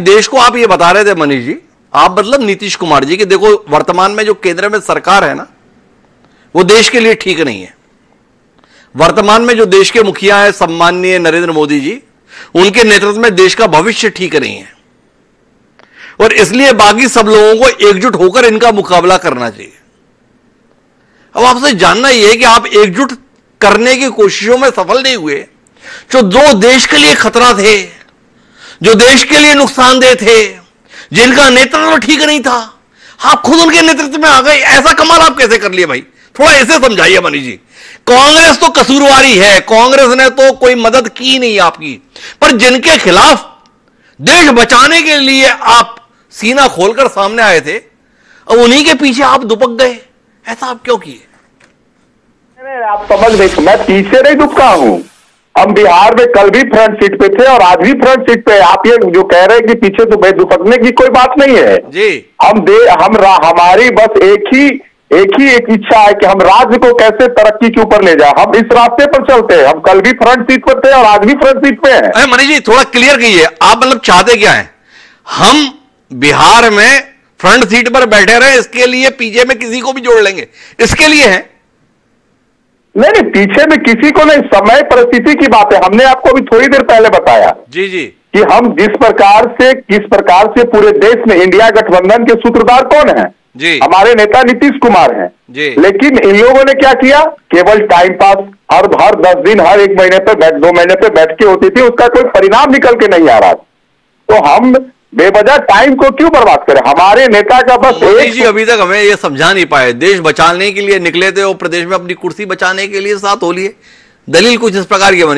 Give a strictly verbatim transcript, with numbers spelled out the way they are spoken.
देश को आप ये बता रहे थे मनीष जी, आप मतलब नीतीश कुमार जी कि देखो वर्तमान में जो केंद्र में सरकार है ना, वो देश के लिए ठीक नहीं है। वर्तमान में जो देश के मुखिया है सम्माननीय नरेंद्र मोदी जी, उनके नेतृत्व में देश का भविष्य ठीक नहीं है और इसलिए बाकी सब लोगों को एकजुट होकर इनका मुकाबला करना चाहिए। अब आपसे जानना यह है कि आप एकजुट करने की कोशिशों में सफल नहीं हुए, जो दो देश के लिए खतरा थे, जो देश के लिए नुकसानदेह थे, जिनका नेतृत्व ठीक नहीं था, आप खुद उनके नेतृत्व में आ गए। ऐसा कमाल आप कैसे कर लिए भाई? थोड़ा ऐसे समझाइए मनीष जी। कांग्रेस तो कसूरवारी है, कांग्रेस ने तो कोई मदद की नहीं आपकी, पर जिनके खिलाफ देश बचाने के लिए आप सीना खोलकर सामने आए थे, अब उन्हीं के पीछे आप दुपक गए। ऐसा आप क्यों किए? आप समझ नहीं, मैं पीछे नहीं दुपका हूं। हम बिहार में कल भी फ्रंट सीट पे थे और आज भी फ्रंट सीट पे। आप ये जो कह रहे हैं कि पीछे तो दुपकने की कोई बात नहीं है जी। हम दे हम हमारी बस एक ही एक ही एक इच्छा है कि हम राज्य को कैसे तरक्की के ऊपर ले जाए। हम इस रास्ते पर चलते हैं। हम कल भी फ्रंट सीट पर थे और आज भी फ्रंट सीट पे हैं। अरे मनीष जी थोड़ा क्लियर कीजिए, आप मतलब चाहते क्या है? हम बिहार में फ्रंट सीट पर बैठे रहे, इसके लिए पीछे में किसी को भी जोड़ लेंगे, इसके लिए है? नहीं नहीं, पीछे में किसी को नहीं, समय परिस्थिति की बात है। हमने आपको अभी थोड़ी देर पहले बताया जी जी कि हम जिस प्रकार से किस प्रकार से पूरे देश में इंडिया गठबंधन के सूत्रधार कौन है? जी हमारे नेता नीतीश कुमार हैं जी। लेकिन इन लोगों ने क्या किया? केवल टाइम पास, हर हर दस दिन हर एक महीने पे बैठ दो महीने पे बैठ के होती थी, उसका कोई परिणाम निकल के नहीं आ रहा। तो हम बेवजह टाइम को क्यों बर्बाद करें? हमारे नेता का बस मोदी जी अभी तक हमें ये समझा नहीं पाए, देश बचाने के लिए निकले थे और प्रदेश में अपनी कुर्सी बचाने के लिए साथ हो लिए। दलील कुछ इस प्रकार की